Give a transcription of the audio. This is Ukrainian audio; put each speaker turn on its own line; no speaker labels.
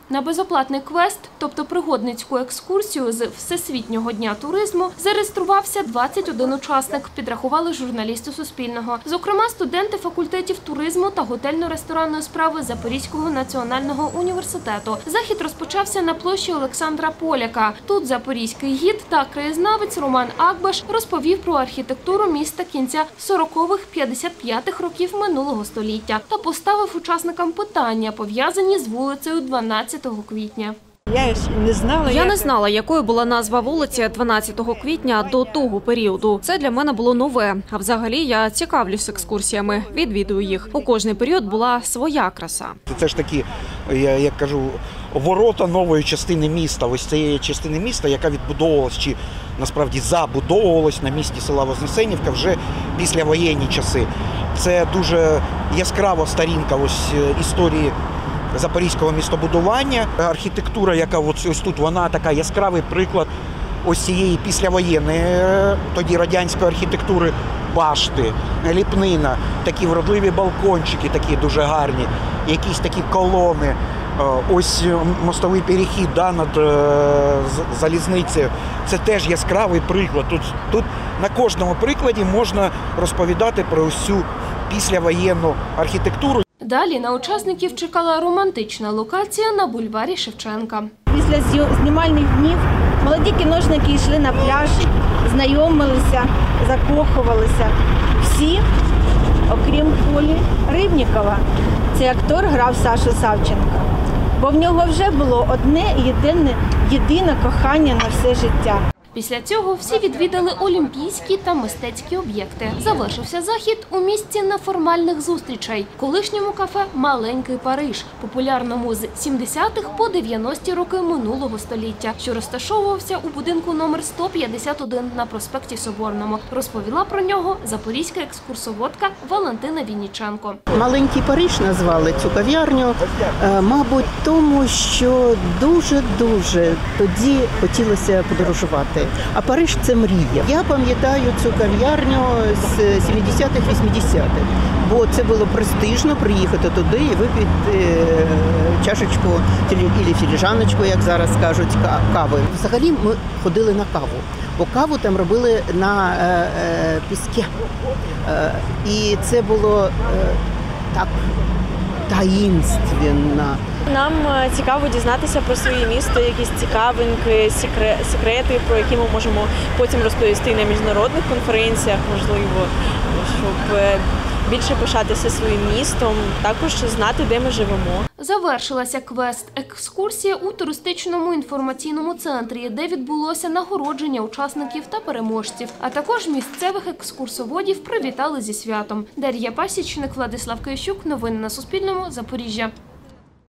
На безоплатний квест, тобто пригодницьку екскурсію з Всесвітнього дня туризму, зареєструвався 21 учасник, підрахували журналісти Суспільного. Зокрема, студенти факультетів туризму та готельно-ресторанної справи Запорізького національного університету. Захід розпочався на площі Олександра Поляка. Тут запорізький гід та краєзнавець Роман Акбаш розповів про архітектуру міста кінця 40-х-55-х років минулого століття та поставив учасникам питання, пов'язані з вулицею 12 квітня.
Я не знала, якою була назва вулиці 12 квітня до того періоду. Це для мене було нове. А взагалі я цікавлюсь екскурсіями, відвідую їх. У кожний період була своя краса.
Це ж такі, як кажу, ворота нової частини міста. Ось цієї частини міста, яка відбудовувалась чи насправді забудовувалась на місці села Вознесенівка вже післявоєнні часи. Це дуже яскрава сторінка ось історії запорізького містобудування. Архітектура, яка ось тут, вона така яскравий приклад ось цієї післявоєнної, тоді радянської архітектури, башти, ліпнина, такі вродливі балкончики, такі дуже гарні, якісь такі колони, ось мостовий перехід над залізницею. Це теж яскравий приклад. Тут на кожному прикладі можна розповідати про ось цю післявоєнну архітектуру.
Далі на учасників чекала романтична локація на бульварі Шевченка.
Після знімальних днів молоді кіношники йшли на пляж, знайомилися, закохувалися. Всі, окрім Колі Рибнікова. Цей актор грав Сашу Савченка. Бо в нього вже було одне єдине кохання на все життя.
Після цього всі відвідали олімпійські та мистецькі об'єкти. Завершився захід у місці неформальних зустрічей – колишньому кафе «Маленький Париж», популярному з 70-х по 90-ті роки минулого століття, що розташовувався у будинку номер 151 на проспекті Соборному. Розповіла про нього запорізька екскурсоводка Валентина Вінніченко.
«Маленький Париж» назвали цю кав'ярню, мабуть, тому що дуже тоді хотілося подорожувати. А Париж – це мрія. Я пам'ятаю цю кав'ярню з 70-х, 80-х, бо це було престижно приїхати туди і випити чашечку або філіжаночку, як зараз кажуть, кави. Взагалі ми ходили на каву, бо каву там робили на піску. І це було так таїнственно.
Нам цікаво дізнатися про своє місто, якісь цікавинки, секрети, про які ми можемо потім розповісти на міжнародних конференціях, можливо, щоб більше пишатися своїм містом, також знати, де ми живемо.
Завершилася квест-екскурсія у туристичному інформаційному центрі, де відбулося нагородження учасників та переможців, а також місцевих екскурсоводів привітали зі святом. Дар'я Пасічник, Владислав Киящук. Новини на Суспільному. Запоріжжя.